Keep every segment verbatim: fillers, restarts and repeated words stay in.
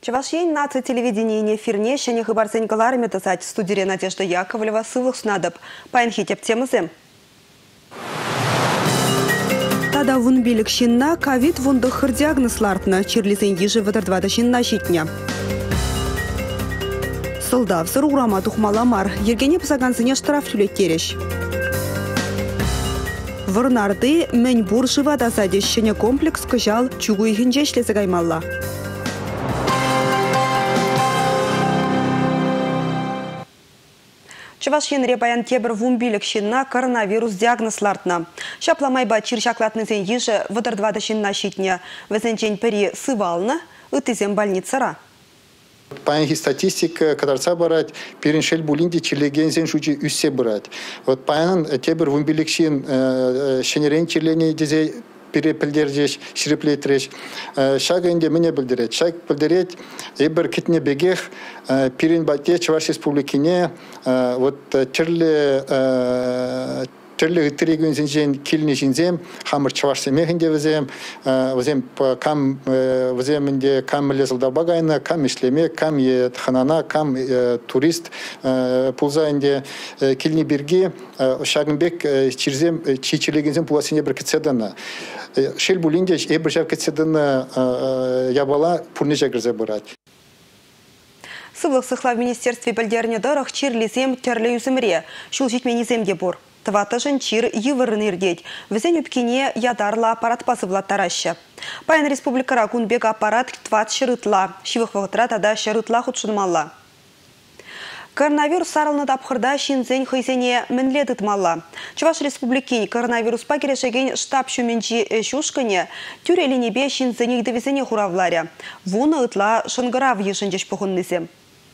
Чавашень наци телевидение эфирне шене хыбарсен галарыме тасать студия Надежда Яковлева сывлых снадоб. Паянхи теп темызем. Тада вун билик шинна ковид вундахыр диагнозлартна чирлисен ежи вадырдвада шинна щитня. Сылдавсыр урама тухмаламар, ергене псагансыне штраф түлектереш. Варнарды мен буршыва дасадещене комплекс кыжал чугу ихинжешлесі гаймалла. Чавашенре баян тебір вумбилік шинна коронавирус диагнозлартна. Шапламайба чиршаклатнызен ежі вадырдвада шинна щитня. Везенчен пери сывална, ытызен больницара. Паянхи статистика кадарца барать, переншель булинди чилегензен жучи үссе барать. Вот паян тебір вумбилік шин шенерен чилене дезе перепілдердеш, ширеплетреш. Шаг инде мне білдерет. Шаг білдерет, ебір китне бегех, перен батте Чуваш республикине, вот тірлі Тірлі ғыттырегін зенжен келіне жинзем, хамыр Чуваш семехінде візем, візем кам віземінде кам лезілда багайна, кам ішлеме, кам ет ханана, кам турист пулзайынде келіне берге, шағынбек чирзем, чичилегензем пуласыне бір кетседіні. Шел булинде ебір жав кетседіні ябала пурне жагырзе бұрат. Сывлық сықла в министерстве білдеріне дұрық чирлізем терлі үзімре, шул жетменіземде бұр. Тватажын чир евырын ердет. Візен үпкене ядарла аппарат пасывла тараща. Паян республикара кунбек аппарат тват шырытла. Шивых вағытра тада шырытла худшынмалла. Коронавирус сарылны тапқырда шинзен хыйзене мінле дытмалла. Чуваш республикин коронавирус пакерешеген штаб шуменчи шушкане тюреленебе шинзене игдевизене хуравларя. Вуны ытла шынгырав ешінжеш пұхыннызем.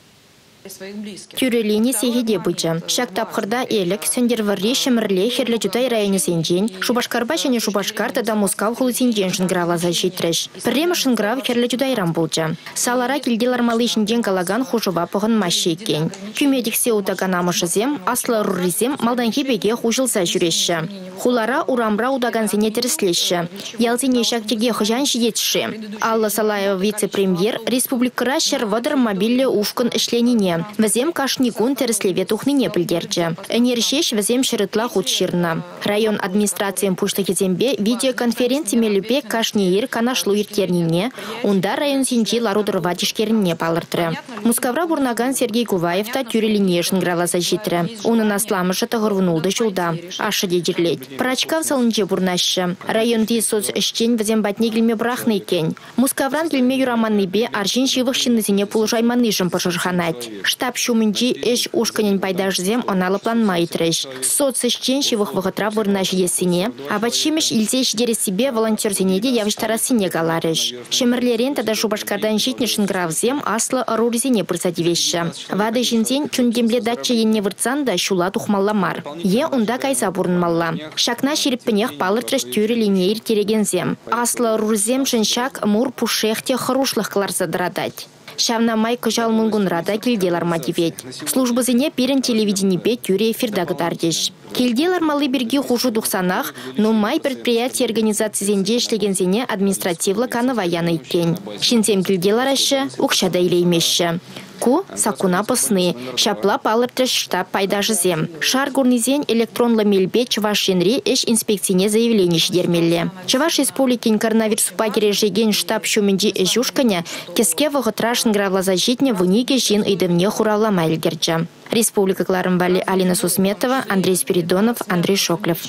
Тюрелини сегеде быча. Шак тапхырда элек сендерварри шемрле херле juтай районы сенжен, Шубашкарба және Шубашкарта да Москва хулы сенжен шынграва защитреш. Піррема шынграв херле juтай рамбулча. Салара килделар малы шынжен калаган хужыва пығын машекен. Кюмедиксе утаган амышызем, аслы руризем малданхи беге хужылса жүрешші. Хулара урамра удаган зене терслешші. Ялзене шактеге хыжан жидетші. Алла Салаева вице-премьер республикара шервадыр мобиле ушкын ішленине. Вазем кашникун тереслеве тухныне білдерчі. Энершеш вазем шырытла худширна. Район администрациям пуштахизембе видеоконференция мелюпе кашниер канашлу иртернине, унда район синчи ларудырва тишкеріне палыртыры. Мускавра бурнаган Сергей Куваев та тюрелине шынграла защитры. Унын асламышы тағырвынулды жолда. Ашы дедерлет. Прачкав салынче бурнащы. Район ди соц ішчен вазем батне гілме брахны кен. Мускавран гілме юраманны бе аржин шивых шиннызіне пулжайманныжым пашырханать. Штаб шумынчи эш ушканен пайдажзем оналы планма итреш. Социшчен шивых вағытра вырнаш есіне, а бачимеш илзеш дере себе волонтерзенеде явыштарасыне галареш. Шемірлерен тада Шубашкардан житнешін гравзем аслы арурзене пырсадивеші. Вады жинзен чундемле датча енне вырцанда шула тухмалламар. Е унда кайса бурнмалла. Шакна шеріппінех палыртреш тюрі линейр терегензем. Аслы арурзем шыншак мур пушехте хырушлых кларза дырадать. Шавна май кыжал мунгунрада келделар мотивет. Служба зене перен телевидение бе тюре эфирдагы дардеш. Келделар малы берге хужу духсанах, но май предприятие организации зенде ишлеген зене административлы каныва яны кен. Шинзем келделар ашы, укшада илеймеші. Ку сакуна пысны, шапла палыртреш штаб пайдажызем. Шар гурнизен электронлы мельбе Чувашенре эш инспекцине заявление шдермелле. Чуваш республикин коронавирус пагережеген штаб шуменджи эжушканя кеске вағытрашын гравлазажитне выныге жин идымне хуралама элгерджа. Республика Кларымбали Алина Сусметова, Андрей Спиридонов, Андрей Шоклев.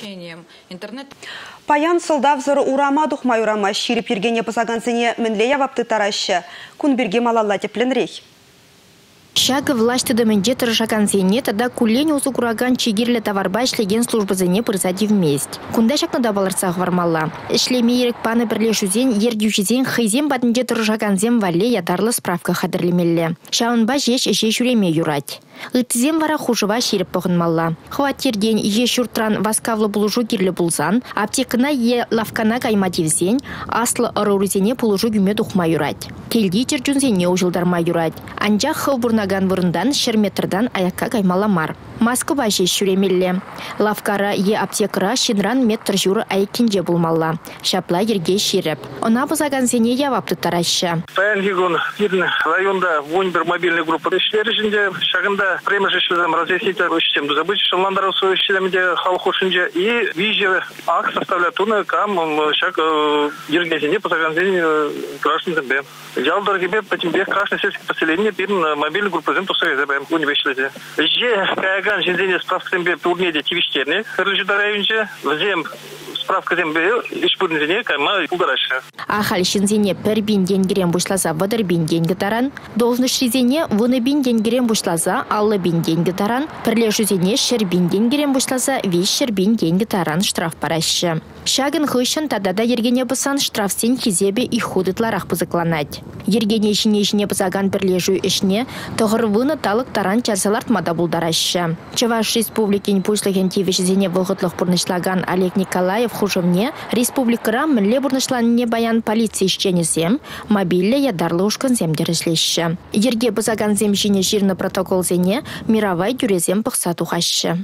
Паян сылдавзыр урама духмай урама ширип ергене пасагансыне мінле явапты тараща. Кун берге малалла тепленрей. Шага власти доменде тырышакан зене, тада кулень узу кураган чигирле товарба ишлеген служба зене пырзади вместь. Кунда шакна да баларсах вармалла. Ишлеме ерек паны бірле жузен, ердюжизен, хайзен бадынде тырышакан зем вале ядарлы справка хадырлемелле. Шаунба жеш эше жүреме юрать. Ытзем вара хужыва шеріп пығынмалла. Хваттерден е шуртран васкавлы булужу кирлі булзан, аптекына е лавкана каймативзен, аслы ырырызене булужу гүме дұқма юрать. Келді терджунзене ужылдарма юрать. Анжақ хыл бурнаган вырындан шерметрдан аякка каймаламар. Москва же шуремелле. Лавкара е аптекара шинран метр журы айкинже булмалла. Шапла ерге ширеп. Она бузаган сене явапты тараща. Паянгигун районда он бір мобильный группа иштери жинде шагында премьер-шешлерден разъяснитель ищем забыть шаландаров свой ищемде халху шинде и виже акт составляют уны кам шаг ерге сене бузаган сене граждан зембе. Ялдар гибе потом бег красное сельское поселение пирн мобильный группа зем тусай забем университете. Же каяган жинде справка зембе турнеде тивиштерне рыжда районже зем справка зембе ишпурн зене кайма угараша. Ахаль шинзене пер бин денгерем бушлаза вадар бин деньги таран, должность шизене вуны бин денгерем бушлаза аллы бин деньги таран, перлежузене шер бин денгерем бушлаза виш шер бин деньги таран штраф парашы. Шагын хышын тадада ергене бусан штраф сен хизебе и худытларах пузыкланать. Ергене işine işine бузаган перлежу ишне тоғыр вуны талық таран чарсалартмада булдарашы. Чаваш республикин пушлыген тивишізене вылғытлық бұрнышлаган Олег Николаев хужымне республикара мүлле бұрнышланне баян полиция ишченесем, мобильле ядарлы ушкан земдерішлеші. Ерге бузаган земшіне жирны протокол зене мировай дюрезем пықса тухашы.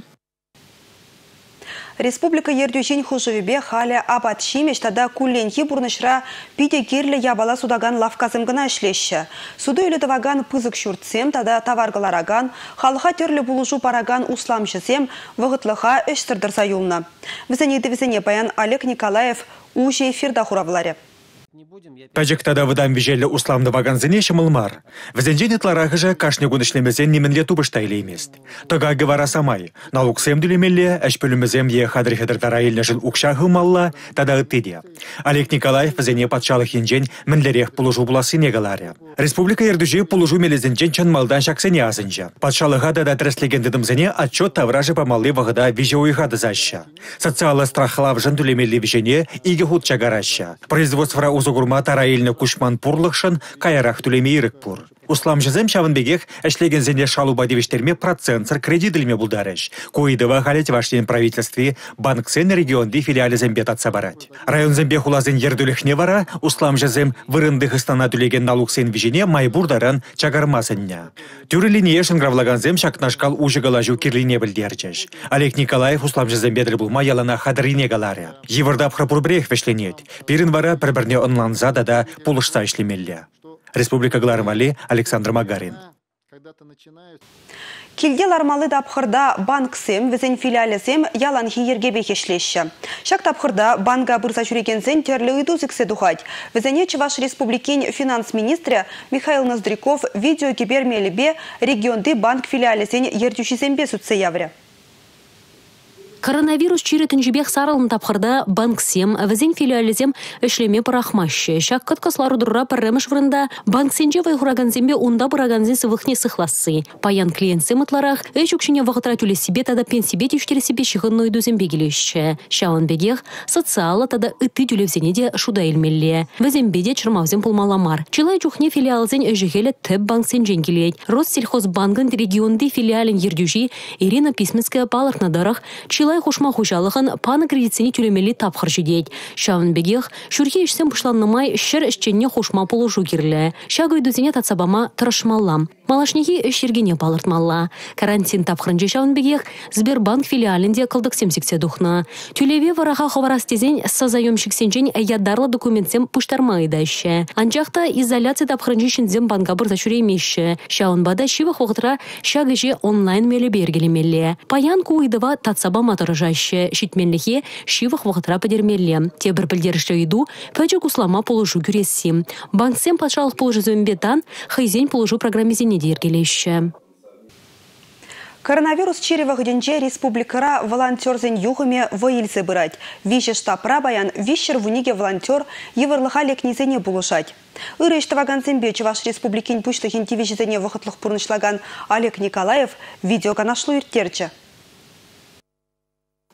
Республика ердюшин хужевебе халя абат шимеш тада кулленхи бурнышра пиде кирле ябала судаган лавказым гына ишлеші. Суды үлі таваган пызык шуртсем тада таваргалараган, халыха терлі булыжу параган усламшысем вғытлыха эштірдірса юлна. Візіне дивізіне баян Олег Николаев уже эфирда хуравларе. Тажиктада выдам вижелі усламды ваганзыне шымылмар. Візенжен етларағы жа кашны гунышлемезен неменле тубышта илеймест. Тога гывара самай. Налуксем дүлемелле, әшпілімізем е хадрихедіртара елнешін укшағы малла, тада ыттеде. Олег Николаев візене патшалық енжен мінлерек пулужу буласы негаларе. Республика ердүжі пулужу мелезенжен чанмалдан шаксене азынжа. Патшалыға да трэслегендідімзене отчет тавражы памалы вағыда виже уйғады заща. Социалы страхлав жын дүлемелі вижене иге худ чагараща. Производство узугурма тараилны кушман пурлықшын каярах түлеме ирік пур. Услам жызым шавынбегех әшлеген зенде шалуба девиштерме процентсыр кредитлеме булдарыш. Коидыва халет ваштен правительстве банксен регионды филиалы зембет атса барать. Район зембе хулазын ердулехне вара, услам жызым вырындых истана түлеген налуксен вижене майбурдаран чагармасыння. Тюрелине шынгравлаган зем шакнашкал ужыгалажу кирлине білдерчеш. Олег Николаев услам жызым бедір булма ялана хадрине галаре. Евырдап храпурбрех вешленет. Пирин вара пірбірне онланза да пулышса ишлемелле. Республика Гларвали, Александр Магарин. Килдел армалы тапхырда банксем, візен филиалесем ялан хиерге бекешлеші. Шак тапхырда банка бұрса жүрегенсен терлі үйдузіксе дұхать. Візене Чуваш республикин финанс министрі Михаил Ноздряков видео кибермелебе регионды банк филиалесен ертюшізембе сүтсе явры. Коронавирус чиретін жібек сарылын тапқырда банксем, візен филиалізем үшлеме парахмашы. Шак кыткаслары дұрра парремыш вырында банксенже вайхураганзембе онда бұраганзен сывықне сықласы. Паян клиентсем ытларах өч үкшіне вағытра түлі себе тада пенсибе түйштері себе шығынны үйдузембе келеші. Шауын бегех социалы тада үтті түлевзене де шуда елмелі. Візембе де чырмавзен пулмаламар. Чылай чухне филиалзен өжігелі тэп банксен женгелейд. Россельхозбанкын регионды филиален ердюжи Ирина Писменская палыртна дарах Чилай хушма хушалығын паны кредитсені түлемелі тапқыр жедейд. Шавын бегех, шүрге ішсен бұшланнымай шыр ішченне хушма полыжу керлі. Шагы үйдізіне татсабама тұрышмаллам. Малашнеге үш ергене балыртмалла. Карантин тапқырынжы шавын бегех, Сбербанк филиалінде қылдық семсексе дұхна. Түлеве вараға ховарастезен сазайомшіксенжен ядарлы документсем пұштармайды іші. Анчақта изоляция тапқырынжы шынзем банка бұрза шүреймеші. Шавын бада шивық оғытыра шагыже онлайн мелі бергелемелі. Паян куйдыва татсабама тұрыжашы шитменліге шивық вғытыра пәдермелі. Тебір білдерішті үйду пәчік ұслама полыжу күресі. Банксен патшалық полыжу зөмбетан хайзен полыжу программезіне дергелеші. Коронавирус чиревых деньже республикара волонтерзен югыме ваилсе бырать. Вище штабра баян вищер вуниге волонтер евырлыха лекнизене булышать. Ырыштаваган зембе Чуваш республикин пуштахин тивижизене вахытлых пурнышлаган Олег Николаев видеога нашлу иртерче.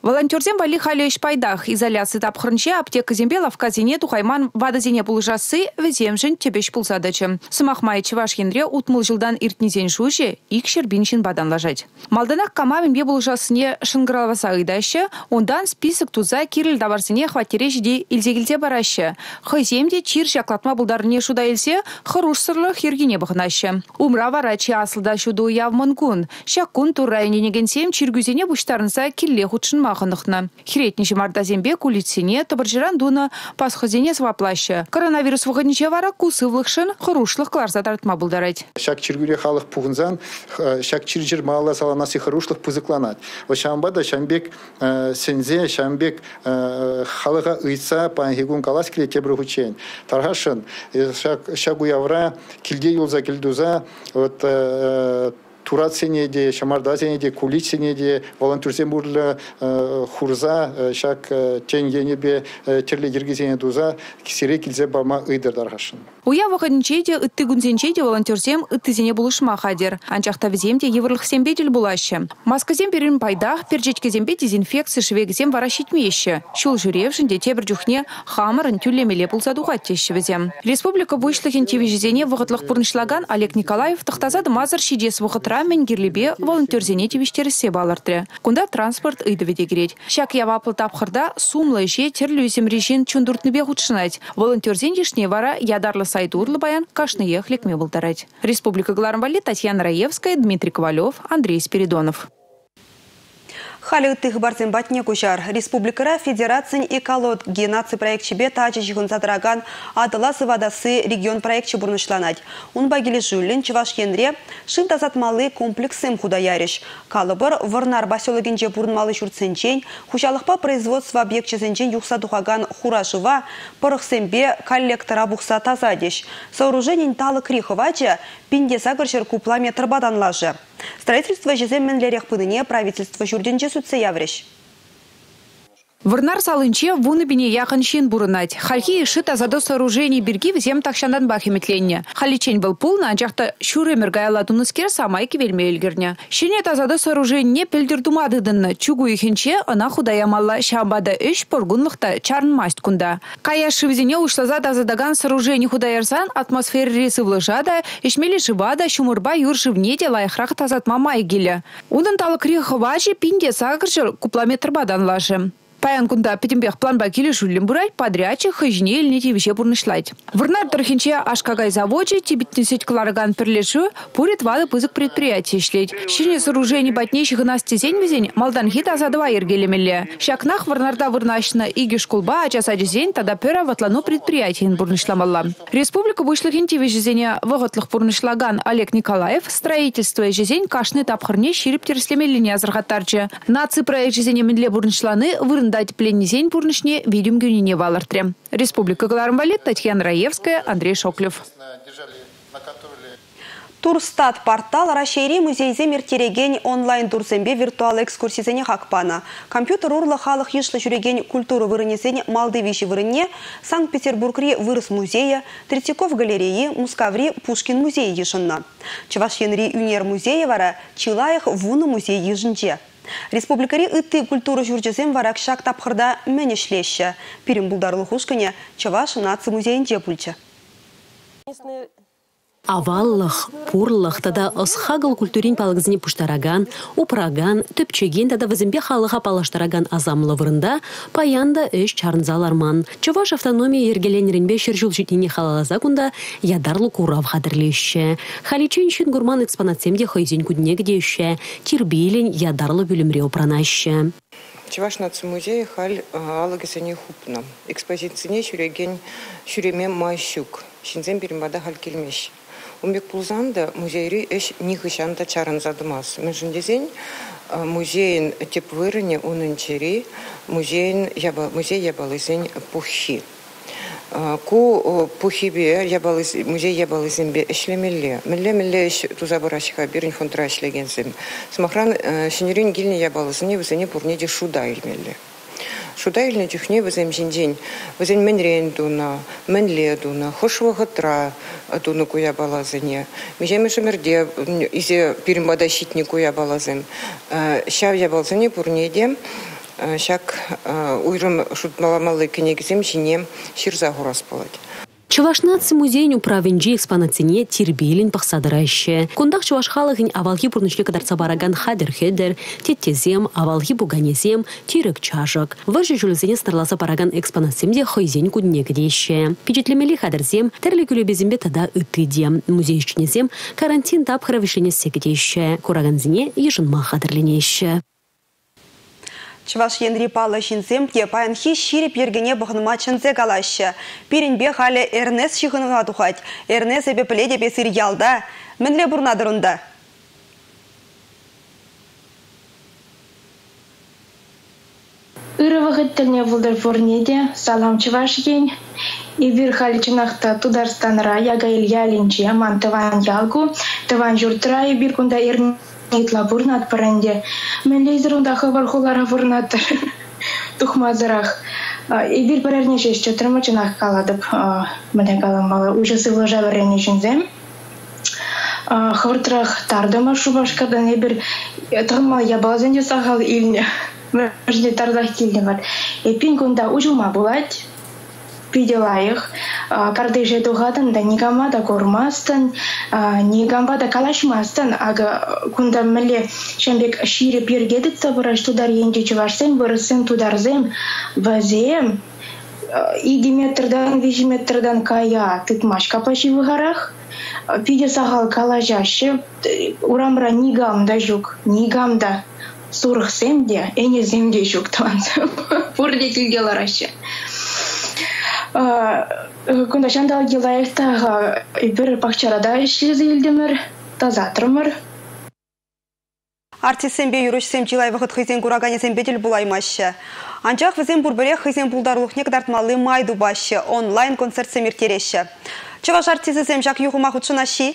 Волонтерзем вали хали иш пайдах изоляции тапхрынче аптека зембе лавказине тухайман вадазине пулжасы веземжин тебеш пулсадачы. Сымахмай чеваш янре утмыл жылдан иртнезен шуше ик шербиншин бадан лажать. Малданак камавимбе пулжасыне шынгыралваса ыдаща, ондан список туза кирил даварсыне хватережде илзегилте бараща. Хыземде чир жаклатма булдарыне шуда илсе хырушсырлы хиргине бахнаща. Умра варачи асылда шуду явмангун. Шакун тур районе генсем чиргүзене буштарынса килле худшын маханықна. Хиретніші мардазембе кулитсене табыржыран дуна пасхозене сваплаща. Коронавирус вғынче вара кусывлықшын хырушлық кларза тартма булдарать. Шак чиргүре халық пуғынзан, шак чиржир мала саланасы хырушлық пызыкланат. О шамбада шамбек сензе, шамбек халыға ыйса панхигун калас киле тебір хучен. Тархашын, шак уявра, килде юлза килдуза, вот Турат сенеде, шамарда сенеде, кулич сенеде, волонтерсен бурлы хурза, шак теньенебе терле ергезене дуза, кисере килзе бама ыйдыр дархашын. Уя вахаднчеде, ытты гунзенчеде волонтерсем ыттызене булышма хадер. Анчахта веземде еврлых сембедель булаще. Масказем перин пайдах, перчечкезембе дезинфекция швегзем варащитмеще. Шул журевшинде тебір жүхне хамырын тюлемеле пулса духаттещі везем. Республика вышлыхен тевежезене вғытлық пурнышлаган Олег Николаев тахтазады мазыр шидес вғытра мен герлебе волонтерзене тевештерісе балыртыры. Кунда транспорт ыйдыведе керет. Шак явапыл тапхырда сумлы же терлюзем режин чундуртныбе худшынать. Волонтерзен ешне вара ядарлы сайдурлы баян кашны ехлек ме болтарать. Республика Гларамбали, Татьяна Раевская, Дмитрий Ковалев, Андрей Спиридонов. Халі үттіғі барзен батне күшар. Республикара Федерациян экология наци проектчі бе тачы жығын задыраган адыласы вадасы регион проектчі бұрнышланад. Он багелі жүлін чываш енре шывда затмалы комплексым худаяриш. Калыбыр вырнар басиологенже бұрынмалы жүртсенчен, хушалықпа производство объектчізенчен юқса дұғаган хурашыва пырықсембе коллектора бұқса тазадеш. Сооруженен талы криховачы пинде сагыршыр купла метр баданлажы. Строительство жеземменлерек пыныне правительство жүрденче сүтсе явреш. Вырнар салынче вуны бине яқын шен бұрынать. Хальхи ишит азадо сооружений берги взем такшандан бахиметленне. Халичень был пулна, анчахта шуре мергайла туныскер самайки вельме элгерне. Шенет азадо сооружение пельдердумадыдынны. Чугу ихенче ана худаямалла шамбада үш поргунлықта чарнмасть кунда. Кая шивзине ушлазад азадаган сооружений худаярсан атмосфер ресы влыжада, ишмели шибада шумырба юршивнете лайхрах тазат мамай гиле. Удан талы криховачи пинде сагырчыр куплометр бадан лажы. Паян кунда петимбех планба киле жулем бурать подрядчик хыжне или тивище бурнышлать. Вырнар тархинче ашкагай заводче тибитнесет кларган перлешу пурит вады пызык предприятий шлеть. Щине сооружений батнейших и нас тезень везень малдан хита за два ергелемеле. Шакнах вырнарда вырнащина иги шкулба, а часа дезень тогда пера ватлану предприятий бурнышламалла. Республика вышла хинтиве жезеня воготлых бурнышлаган Олег Николаев строительство и жезень кашны тапхарне ширип терслемелине азархатарче. Наци проект жезеня медле бурнышланы вырн дать пленнизень пурнышне видим гюнине валартре. Республика Гларамбали, Татьяна Раевская, Андрей Шоклев. Турстат портал Рашейри музейзе мертереген онлайн турсембе виртуал экскурсизене хакпана. Компьютер урлы халық ешлы жүреген культуру вырынесене Малдывиши вырыне, Санкт-Петербургри вырыс музея, Третьяков галереи, Мускаври Пушкин музей ешынна. Чавашенри Юнер музея вара, Чилаях вуны музей ежынче. Республикари ытты культуру жүржезем варак шак тапхырда мәнешлеші. Пирим булдарлы хушкане Чаваш наци музейінде пульчы. Аваллах, пурлах, тада осхагал культурин палгзни пуштараган, упраган, төпчеген тада візімбе халыға палаштараган азамлы вырында, паянда өш чарнзаларман. Чуваш автономия ергеленерінбе шыржул житіне халалаза кунда ядарлы курав хадырлеші. Халичен шын гурман экспонатсемде хайзен куднегдеші, тирбейлен ядарлы бүлімре опранащы. Чуваш наци музей халь алагесене хупна. Экспозицияне шүреген шүреме майшук. Шинзен берімбада халь келмеш. Умбек пулзанда музейри эш нихышанда чаран задымас. Межіндезен музейн теп вырыне унынчери музейн яба музей ябалызен пухи. Ку пухибе ябалыз музей ябалызенбе эшлемелле. Мелле мелле эш тузабырашка бирин фонтра эшлегенсем. Смахран шинерин гилне ябалызыне вызене пурнеде шуда илмелле. Шуда илне тюхне вызем жиндень. Вызен менрен дуна, менле дуна, хошвага тра дуна куя балазыне. Межеме шамерде изе пиримбада щитни куя балазым. Щав ябалзыне пурнеде шак уйрым шутмаламалы кенегізем жіне ширза хурас болады. Чувашнаци музейн управенджи экспонатине тирбелин пахсадырайшы. Кундах чуваш халыгын авалги пурнышлы кадарца бараган хадер-хедер, теттезем, авалги буганезем, тирек чашок. Выжи жулзене старласа бараган экспонатсемде хойзень куднегдейші. Пичетлемели хадерзем, терли күлебезембе тада ытыдем. Музейшчинезем карантин тап хравишлене сегдейші. Кураганзине ежынма хадерленейші. Чуваш енри палы шинземде паянхи ширип ергене бұғыныма чынзе калашы. Перенбе халі Эрнес шихыныңа тухать. Эрнес эбе пледе бесір ялда. Мінле бұрнадырында. Үрі вғыттылне вұлдар форнеде, салам чуваш ен. Ивир халі чынақта тударстаныра яга ильялинче аман тыван ялгу, тыван жұртыра ибир күнда Эрнес Итла бурнат паранде. Мен лейзерунда хабар хулара бурнат тухмазарах. И бир парарнеше чотырма чынах каладып. Мене каламалы ужасы вложаварение жинзем. Хавыртрах тардыма шубашкадан ебір тығымал ябалзенде сағал илне. Мәжде тардах келден бар. Эпин күнда ужылма булать. Пиделаих, кардыже дугадан да нигама да кормастан, нигама да калашмастан, ага кунда меле шамбек шире пиргедит табыраш тудар енде чувашсен, бұрысын тударзем, вазем, иди метрдан, вижи метрдан кая, тытмаш капаши вғарах, пиде сағал калажашы, урамра нигам да жүк, нигам да сурықсем де, әне земде жүк туансым, бұрде тілгеларашы. Күнда шандал гилаевта бір пақчарада ішлезі елдемір, тазатырмыр. Артисембе юрышсем жилай вақыт хызен кураганесем бедел булаймашы. Анчақ візен бұрбіре хызен бұлдарлық некдартмалы майду башы, онлайн концерт семертереші. Чываш артисесем жақ юғыма құтшынашы?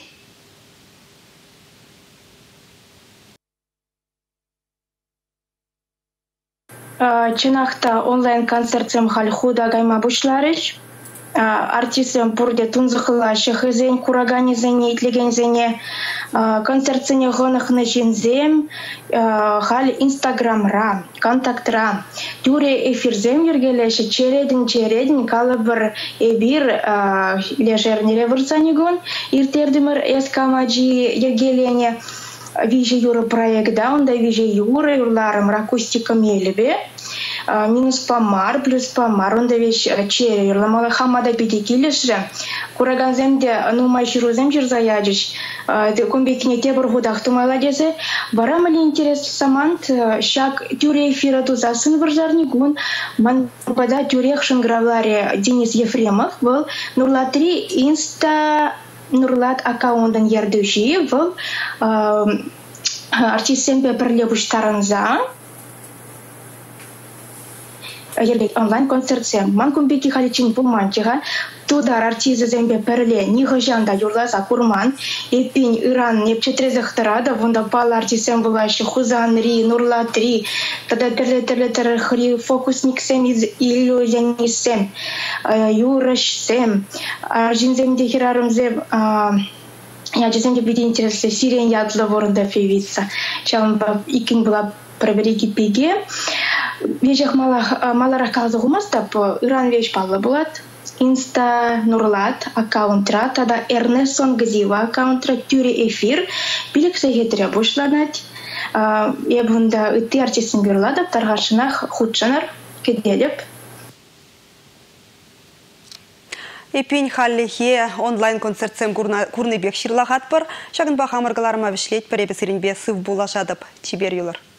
Чынақта онлайн концертсем хал худа гайма бушларыш. Артисем пурде тунзықылашы хызен кураганезене итлегензене концертсене ғынықны жинзем хал инстаграмра, контактра. Тюре эфирзем ергелеші чередін чередін калы бір эбир лежернере вырсанегон иртердімір эскамаджи ергелене. Вижи юры проекта, он да вижи юры, юрларым ракустиком елебе, минус помар, плюс помар, он да вещь черри, юрламалы хамада пятикилеші, кураганземде, ну майширузем жирзаяджиш, кумбекіне тебір худақ тумайладезе, барамали интерес самант, шак тюре эфира тузасын варжарнигун, ман пада тюрех шангравларе Денис Ефремов был, нурла три инста Нурлат аккаунтын ердуші бұл артистсембе бірле бұштарынза ергет онлайн концертсем. Ман күмбеки халичин пулманчыға тудар артизезембе бірле ниғыжанда юрласа курман епин Иран непчетрезіқтырады, вонда пал артистсем бұлайшы Хузан Ри, Нурла три, тада тірлі-тірлі хри фокусниксем иллюзионистсем, юрышсем, жинземде хирарымзем я жинземде биде интереслі сирен ядлы ворында певица. Чалым икін была проверики пеге. Вежех маларах қалзы ғумастап, Иран веж палы болады. Инста Нурлат аккаунтра, тада Эрнесон Газива аккаунтра, тюре эфир, билік сәгетірі бұшланат. Ебунда үтті артистін берладып, тарғашынақ худшанар кеделіп. Эпин халлихе онлайн концертсем курны бек шырлағат бір, шағын бақамырғыларыма вішлет пәребесірін бе сыв болашадып, чибер юлар.